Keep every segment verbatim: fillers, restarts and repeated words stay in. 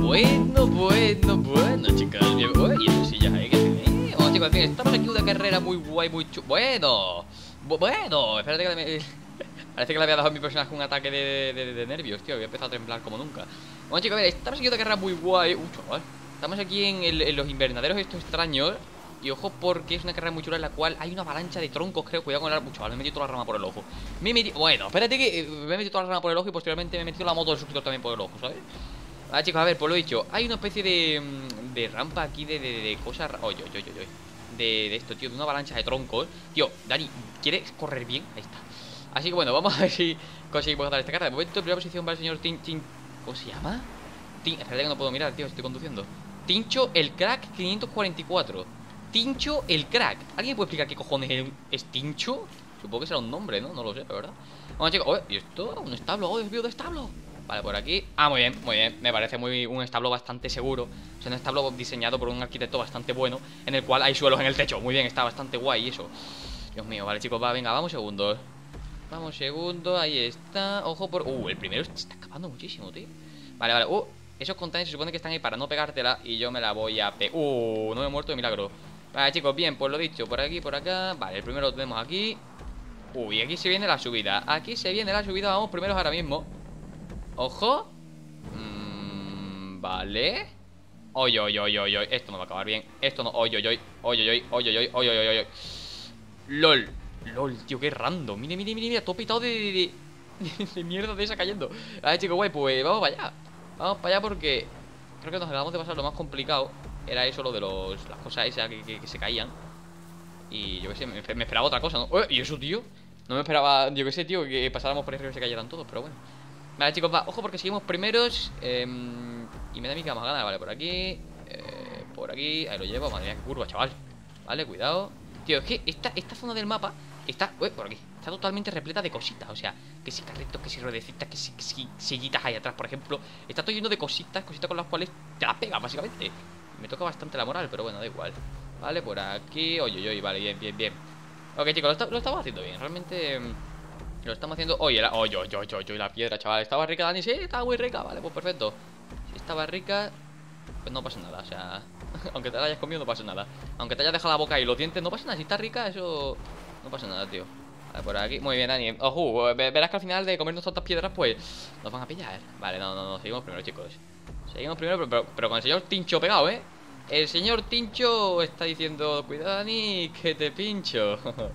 Bueno, bueno, bueno, chicos. Bien. Uy, y esas sillas ahí que tiene. Bueno, chicos, en fin, estamos aquí en una carrera muy guay, muy chu... Bueno, bu- bueno, espérate que me... Parece que le había dado a mi personaje un ataque de, de, de, de nervios, tío. Había empezado a temblar como nunca. Bueno, chicos, a ver, estamos aquí en una carrera muy guay. Uh, chaval. Estamos aquí en, el, en los invernaderos estos extraños. Y ojo, porque es una carrera muy chula en la cual hay una avalancha de troncos, creo. Cuidado con el arma. Chaval, me he metido toda la rama por el ojo. Me he metido... Bueno, espérate que me he metido toda la rama por el ojo y posteriormente me he metido la moto del suscriptor también por el ojo, ¿sabes? Vale, chicos, a ver, pues lo he dicho. Hay una especie de, de rampa aquí de, de, de cosas... Oye, oye, oye, oye. De, de esto, tío, de una avalancha de troncos. Tío, Dani, ¿quieres correr bien? Ahí está. Así que bueno, vamos a ver si conseguimos ganar esta carrera. De momento, en primera posición va el señor Tin... Tin ¿Cómo se llama? Tin... Espérate que no puedo mirar, tío, estoy conduciendo. Tincho el Crack quinientos cuarenta y cuatro. Tincho el Crack. ¿Alguien puede explicar qué cojones es Tincho? Supongo que será un nombre, ¿no? No lo sé, la verdad. Bueno, chicos, oye, ¿y esto? ¿Un establo? ¡Oh, Dios mío, de establo! Vale, por aquí. Ah, muy bien, muy bien. Me parece muy un establo bastante seguro. O sea, un establo diseñado por un arquitecto bastante bueno, en el cual hay suelos en el techo. Muy bien, está bastante guay eso. Dios mío, vale, chicos, va, venga, vamos segundos. Vamos segundos, ahí está. Ojo por... Uh, el primero se está escapando muchísimo, tío. Vale, vale, uh, esos containers se supone que están ahí para no pegártela. Y yo me la voy a pe... Uh, no me he muerto de milagro. Vale, chicos, bien, pues lo dicho, por aquí, por acá. Vale, el primero lo tenemos aquí. Uy, aquí se viene la subida. Aquí se viene la subida, vamos primeros ahora mismo. Ojo. mm, Vale. Oy, oy, oy, oy, oy. Esto no va a acabar bien. Esto no. Oy, oy, oy. Oy, oy, oy, oy, oy, oy, oy, oy, oy. LOL. LOL, tío, qué random. Mire, mire, mire, mira, todo pitado de, de, de, de mierda de esa cayendo. A ver, chicos, guay, pues vamos para allá. Vamos para allá porque creo que nos acabamos de pasar lo más complicado. Era eso, lo de los, las cosas esas que, que, que se caían. Y yo qué sé, me, me esperaba otra cosa, ¿no? Uy, ¿y eso, tío? No me esperaba, yo qué sé, tío, que pasáramos por arriba y se cayeran todos, pero bueno. Vale, chicos, va, ojo porque seguimos primeros. eh, Y me da a mí que vamos a ganar, vale, por aquí, eh, por aquí, ahí lo llevo, madre mía, qué curva, chaval. Vale, cuidado. Tío, es que esta, esta zona del mapa está, uy, por aquí, está totalmente repleta de cositas. O sea, que si carritos, que si ruedecitas, que si, que si sillitas ahí atrás, por ejemplo. Está todo lleno de cositas, cositas con las cuales te las pegas, básicamente. Me toca bastante la moral, pero bueno, da igual. Vale, por aquí, oye, oye, oye, vale, bien, bien, bien. Ok, chicos, lo, está, lo estamos haciendo bien, realmente. Lo estamos haciendo. Oye, la... oye, oye, oye, oye, la piedra, chaval. ¿Estaba rica, Dani? Sí, estaba muy rica. Vale, pues perfecto. Si estaba rica, pues no pasa nada. O sea, aunque te la hayas comido, no pasa nada. Aunque te hayas dejado la boca y los dientes, no pasa nada. Si está rica, eso no pasa nada, tío. Vale, por aquí. Muy bien, Dani. Ojo, verás que al final de comernos tantas piedras, pues nos van a pillar. Vale, no, no, no. Seguimos primero, chicos. Seguimos primero, pero, pero, pero con el señor Tincho pegado, ¿eh? El señor Tincho está diciendo: cuidado, Dani, que te pincho.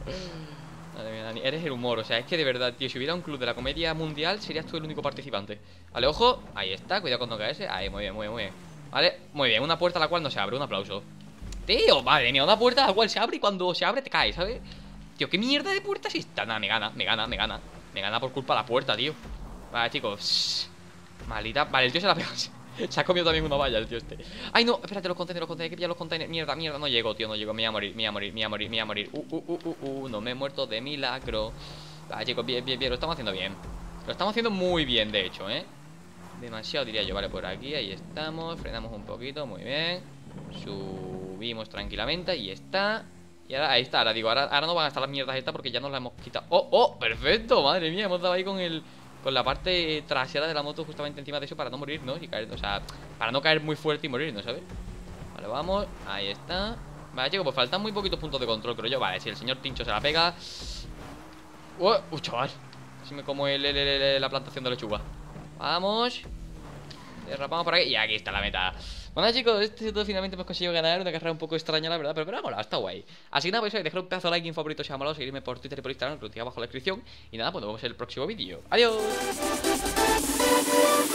Madre mía, Dani, eres el humor, o sea, es que de verdad, tío, si hubiera un club de la comedia mundial, serías tú el único participante. Vale, ojo, ahí está, cuidado con no caerse. Ahí, muy bien, muy bien, muy bien. Vale, muy bien, una puerta a la cual no se abre, un aplauso. Tío, madre mía, una puerta a la cual se abre y cuando se abre te cae, ¿sabes? Tío, ¿qué mierda de puerta es esta? Nada, me gana, me gana, me gana. Me gana por culpa de la puerta, tío. Vale, chicos. Maldita, vale, el tío se la ha pegado. Se ha comido también una valla el tío este. Ay, no, espérate, los containers, los containers, que pillar los containers. Mierda, mierda, no llego, tío, no llego. Me voy a morir, me voy a morir, me voy a morir, me voy a morir. Uh, uh, uh, uh, uh, no me he muerto de milagro. Vale, chicos, bien, bien, bien, lo estamos haciendo bien. Lo estamos haciendo muy bien, de hecho, ¿eh? Demasiado, diría yo. Vale, por aquí, ahí estamos. Frenamos un poquito, muy bien. Subimos tranquilamente, ahí está. Y ahora, ahí está, ahora digo, ahora, ahora no van a estar las mierdas estas porque ya nos las hemos quitado. ¡Oh, oh! ¡Perfecto! Madre mía, hemos dado ahí con el... con la parte trasera de la moto justamente encima de eso para no morirnos y caer, o sea, para no caer muy fuerte y morirnos, ¿sabes? Vale, vamos, ahí está. Vale, chicos, pues faltan muy poquitos puntos de control, creo yo. Vale, si el señor Tincho se la pega. ¡Uh, uh chaval! Si me como el, el, el, el, la plantación de lechuga. Vamos. Derrapamos por aquí y aquí está la meta. Bueno, chicos, este todo finalmente hemos conseguido ganar. Una carrera un poco extraña, la verdad, pero, pero ha molado, está guay. Así que nada, pues dejar un pedazo de like y un favorito si os ha molado. Seguirme por Twitter y por Instagram, que lo tengo abajo en la descripción. Y nada, pues nos vemos en el próximo vídeo. ¡Adiós!